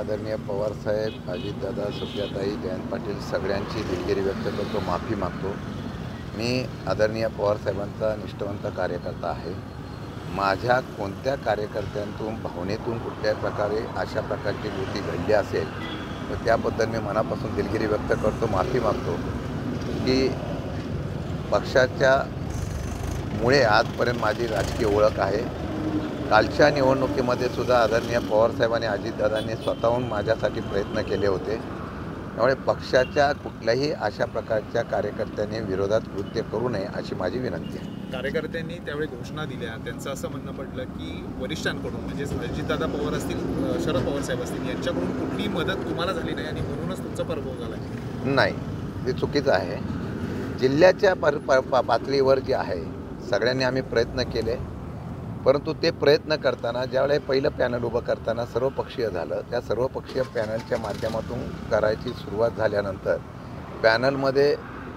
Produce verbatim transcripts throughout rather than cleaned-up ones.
आदरणीय पवारसाहेब, अजितदादा, सुप्रियाताई, जयंत पाटील सगळ्यांची दिलगिरी व्यक्त करतो, माफी मागतो। मी आदरणीय पवारसाहेबांचा निष्ठावंत कार्यकर्ता आहे। माझ्या कोणत्या कार्यकर्त्यांतून भावनेतून कुठल्या प्रकारे अशा प्रकारची कृती घडली असेल तर त्याबद्दल मी मनापासून दिलगिरी व्यक्त करतो, माफी मागतो की पक्षाच्या मुळे आजपर्यंत माझी राजकीय ओळख आहे। कालच्या निवडणुकीमध्ये सुद्धा आदरणीय पवारसाहेबांनी अजितदादांनी स्वतःहून माझ्यासाठी प्रयत्न केले होते। त्यामुळे पक्षाच्या कुठल्याही अशा प्रकारच्या कार्यकर्त्यांनी विरोधात कृत्य करू नये अशी माझी विनंती आहे। कार्यकर्त्यांनी त्यावेळी घोषणा दिल्या, त्यांचं असं म्हणणं पडलं की वरिष्ठांकडून म्हणजे अजितदादा पवार असतील, शरद पवार साहेब असतील यांच्याकडून कुठलीही मदत तुम्हाला झाली नाही आणि म्हणूनच तुमचा पराभव झाला आहे। नाही, ते चुकीचं आहे। जिल्ह्याच्या पर पातळीवर जे आहे सगळ्यांनी आम्ही प्रयत्न केले, परंतु ते प्रयत्न करताना ज्यावेळेस पहिलं पॅनल उभं करताना सर्वपक्षीय झालं, त्या सर्वपक्षीय पॅनलच्या माध्यमातून करायची सुरुवात झाल्यानंतर पॅनलमध्ये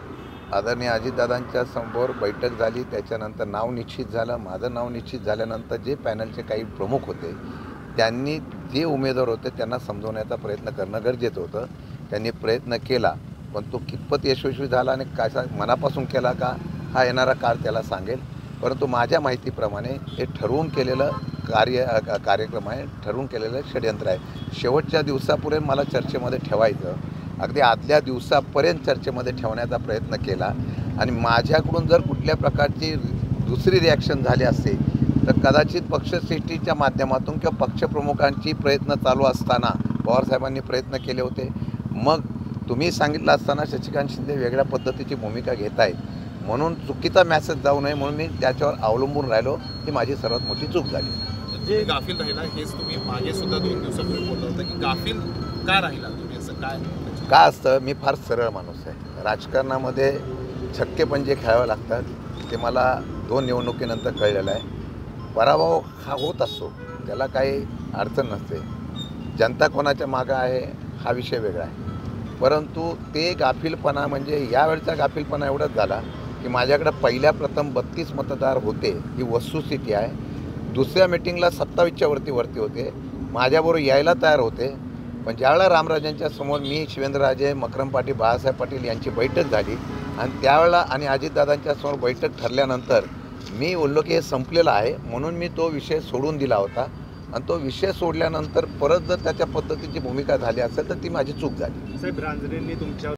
आदरणीय अजितदादांच्या समोर बैठक झाली। त्याच्यानंतर नाव निश्चित झालं। माझं नाव निश्चित झाल्यानंतर जे पॅनलचे काही प्रमुख होते त्यांनी जे उमेदवार होते त्यांना समजवण्याचा प्रयत्न करणं गरजेचं होतं। त्यांनी प्रयत्न केला, पण तो कितपत यशस्वी झाला आणि कसा मनापासून केला का हा येणारा काळ त्याला सांगेल। परंतु माझ्या माहितीप्रमाणे हे ठरवून केलेलं कार्य कार्यक्रम आहे, ठरवून केलेलं षडयंत्र आहे। शेवटच्या दिवसापर्यंत मला चर्चेमध्ये ठेवायचं, अगदी आदल्या दिवसापर्यंत चर्चेमध्ये ठेवण्याचा प्रयत्न केला आणि माझ्याकडून जर कुठल्या प्रकारची दुसरी रिॲक्शन झाली असेल तर कदाचित पक्षश्रेष्ठीच्या माध्यमातून किंवा पक्षप्रमुखांची प्रयत्न चालू असताना पवारसाहेबांनी प्रयत्न केले होते। मग तुम्ही सांगितलं असताना शशिकांत शिंदे वेगळ्या पद्धतीची भूमिका घेत आहेत म्हणून चुकीचा मेसेज जाऊ नये म्हणून मी त्याच्यावर अवलंबून राहिलो। ही माझी सर्वात मोठी चूक झाली। जे गाफील राहिला हेच तुम्ही मागे सुद्धा दोन दिवसापूर्वी बोलला होता की गाफील का राहिला तुम्ही, असं काय का असतं? मी फार सरळ माणूस आहे। राजकारणामध्ये छक्के पंजे खेळावे लागतात, ते मला दोन निवडणुकीनंतर कळलेलं आहे। पराभव हा होत असतो, त्याला काही अडचण नसते। जनता कोणाच्या मागं आहे हा विषय वेगळा आहे, परंतु ते गाफीलपणा म्हणजे यावेळचा गाफीलपणा एवढाच झाला की माझ्याकडे पहिल्या प्रथम बत्तीस मतदार होते, ही वस्तुस्थिती आहे। दुसऱ्या मिटिंगला सत्तावीसच्या वरती वरती होते, माझ्याबरोबर यायला तयार होते, पण ज्यावेळेला रामराजांच्या समोर मी शिवेंद्रराजे, मकरम पाटील, बाळासाहेब पाटील यांची बैठक झाली आणि त्यावेळेला आणि अजितदादांच्या समोर बैठक ठरल्यानंतर मी बोललो की हे संपलेलं आहे म्हणून मी तो विषय सोडून दिला होता आणि तो विषय सोडल्यानंतर परत जर त्याच्या पद्धतीची भूमिका झाली असेल तर ती माझी चूक झाली। साहेब रांजणेंनी तुमच्या